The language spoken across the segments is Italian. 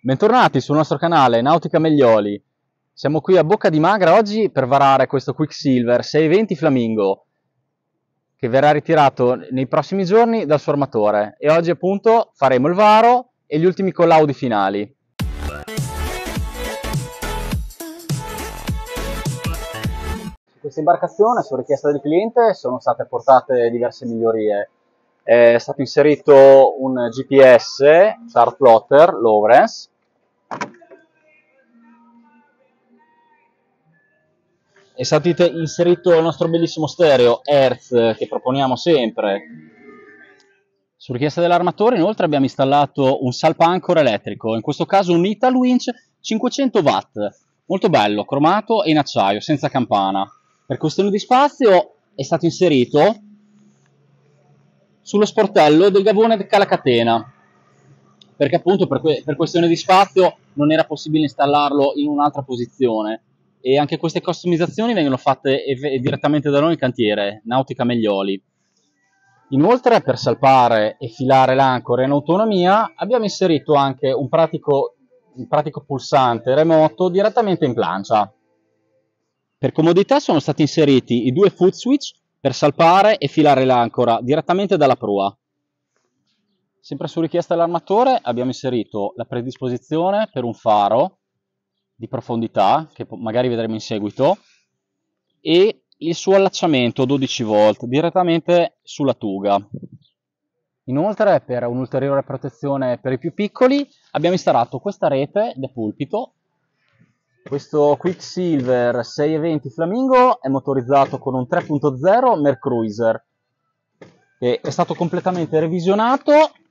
Bentornati sul nostro canale Nautica Meglioli. Siamo qui a Bocca di Magra oggi per varare questo Quicksilver 620 Flamingo che verrà ritirato nei prossimi giorni dal suo armatore e oggi appunto faremo il varo e gli ultimi collaudi finali. Su questa imbarcazione, su richiesta del cliente, sono state apportate diverse migliorie. È stato inserito un GPS Chart Plotter Lowrance, è stato inserito il nostro bellissimo stereo Hertz che proponiamo sempre. Su richiesta dell'armatore inoltre abbiamo installato un salpa-ancora elettrico, in questo caso un Italwinch 500 watt, molto bello, cromato e in acciaio, senza campana. Per questione di spazio è stato inserito sullo sportello del gavone calacatena, perché appunto per questione di spazio non era possibile installarlo in un'altra posizione. E anche queste customizzazioni vengono fatte direttamente da noi in cantiere, Nautica Meglioli. Inoltre, per salpare e filare l'ancora in autonomia, abbiamo inserito anche un pratico pulsante remoto direttamente in plancia. Per comodità sono stati inseriti i due foot switch per salpare e filare l'ancora direttamente dalla prua. Sempre su richiesta dell'armatore abbiamo inserito la predisposizione per un faro di profondità, che magari vedremo in seguito, e il suo allacciamento 12 volt direttamente sulla tuga. Inoltre, per un'ulteriore protezione per i più piccoli, abbiamo installato questa rete da pulpito. Questo Quicksilver 620 Flamingo è motorizzato con un 3.0 Mercruiser che è stato completamente revisionato,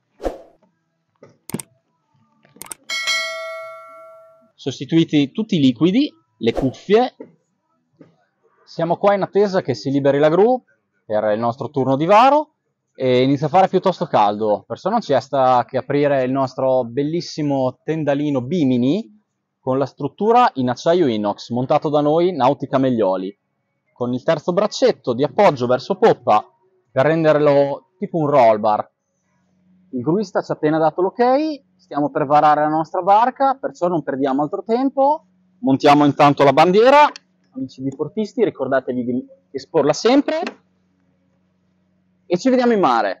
sostituiti tutti i liquidi, le cuffie. Siamo qua in attesa che si liberi la gru per il nostro turno di varo e inizia a fare piuttosto caldo, perciò non ci resta che aprire il nostro bellissimo tendalino Bimini con la struttura in acciaio inox montato da noi Nautica Meglioli, con il terzo braccetto di appoggio verso poppa per renderlo tipo un roll bar. Il gruista ci ha appena dato l'ok, stiamo per varare la nostra barca, perciò non perdiamo altro tempo, montiamo intanto la bandiera. Amici diportisti, ricordatevi di esporla sempre e ci vediamo in mare.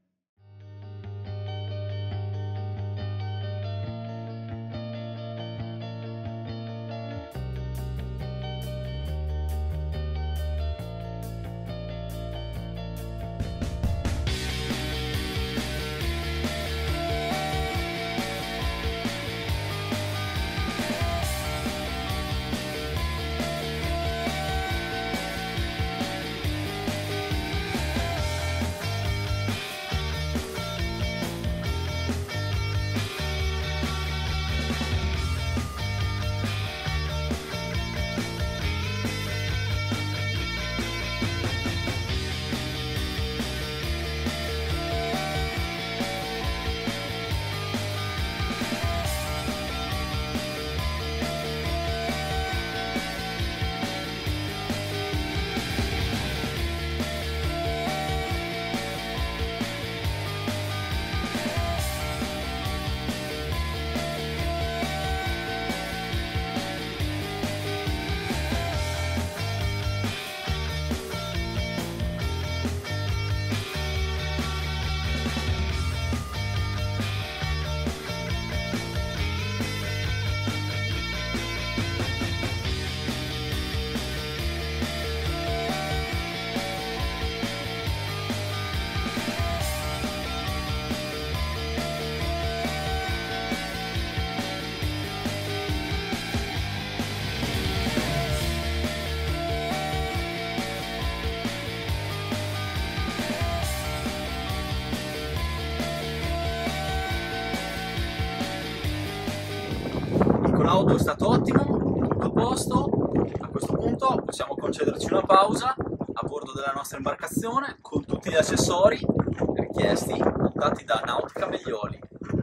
L'auto è stato ottimo, tutto a posto. A questo punto possiamo concederci una pausa a bordo della nostra imbarcazione con tutti gli accessori richiesti montati da Nautica Meglioli.